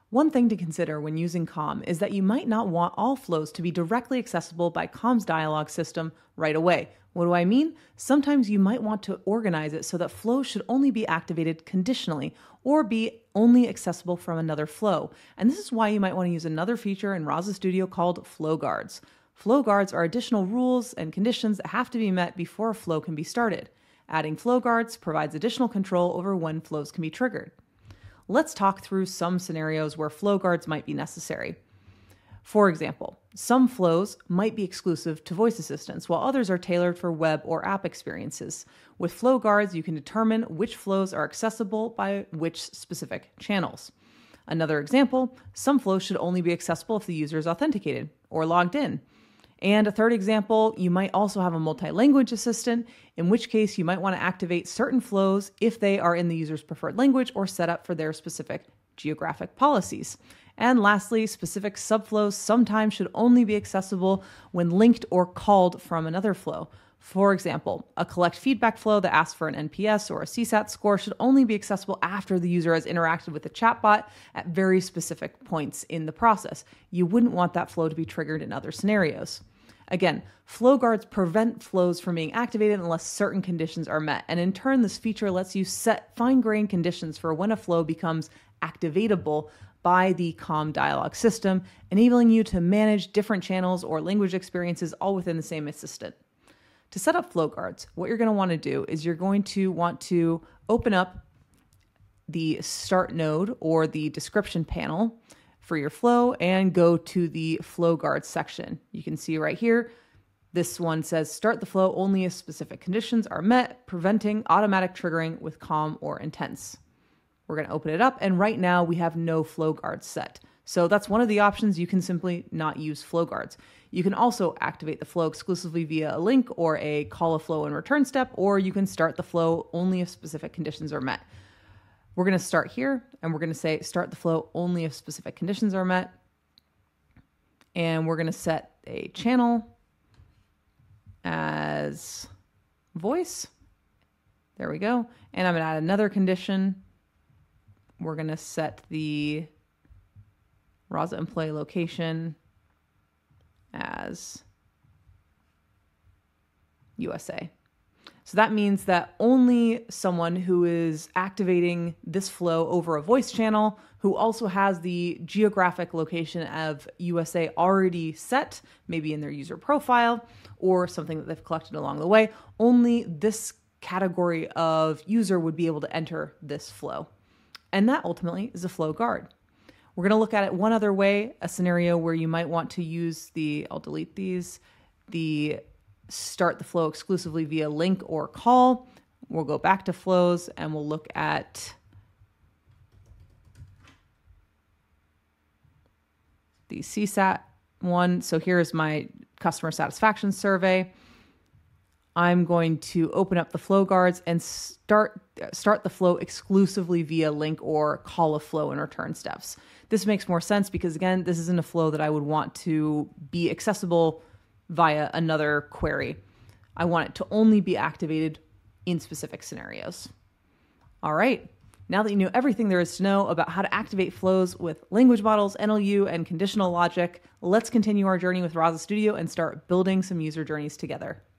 One thing to consider when using COM is that you might not want all flows to be directly accessible by COM's dialog system right away. What do I mean? Sometimes you might want to organize it so that flows should only be activated conditionally or be only accessible from another flow. And this is why you might want to use another feature in Rasa Studio called flow guards. Flow guards are additional rules and conditions that have to be met before a flow can be started. Adding flow guards provides additional control over when flows can be triggered. Let's talk through some scenarios where flow guards might be necessary. For example, some flows might be exclusive to voice assistants, while others are tailored for web or app experiences. With flow guards, you can determine which flows are accessible by which specific channels. Another example, some flows should only be accessible if the user is authenticated or logged in. And a third example, you might also have a multi-language assistant, in which case you might want to activate certain flows if they are in the user's preferred language or set up for their specific geographic policies. And lastly, specific subflows sometimes should only be accessible when linked or called from another flow. For example, a collect feedback flow that asks for an NPS or a CSAT score should only be accessible after the user has interacted with the chatbot at very specific points in the process. You wouldn't want that flow to be triggered in other scenarios. Again, flow guards prevent flows from being activated unless certain conditions are met. And in turn, this feature lets you set fine-grained conditions for when a flow becomes activatable by the COM dialog system, enabling you to manage different channels or language experiences all within the same assistant. To set up flow guards, what you're going to want to do is you're going to want to open up the start node or the description panel for your flow and go to the flow guards section. You can see right here, this one says start the flow only if specific conditions are met, preventing automatic triggering with COM or intents. We're going to open it up, and right now we have no flow guards set. So that's one of the options. You can simply not use flow guards. You can also activate the flow exclusively via a link or a call a flow and return step, or you can start the flow only if specific conditions are met. We're going to start here, and we're going to say start the flow only if specific conditions are met. And we're going to set a channel as voice. There we go. And I'm going to add another condition. We're going to set the Rasa employee location as USA. So that means that only someone who is activating this flow over a voice channel, who also has the geographic location of USA already set, maybe in their user profile or something that they've collected along the way, only this category of user would be able to enter this flow. And that ultimately is a flow guard. We're going to look at it one other way, a scenario where you might want to use I'll delete these, the start the flow exclusively via link or call. We'll go back to flows and we'll look at the CSAT one. So here's my customer satisfaction survey. I'm going to open up the flow guards and start the flow exclusively via link or call a flow and return steps. This makes more sense because, again, this isn't a flow that I would want to be accessible via another query. I want it to only be activated in specific scenarios. All right. Now that you know everything there is to know about how to activate flows with language models, NLU, and conditional logic, let's continue our journey with Rasa Studio and start building some user journeys together.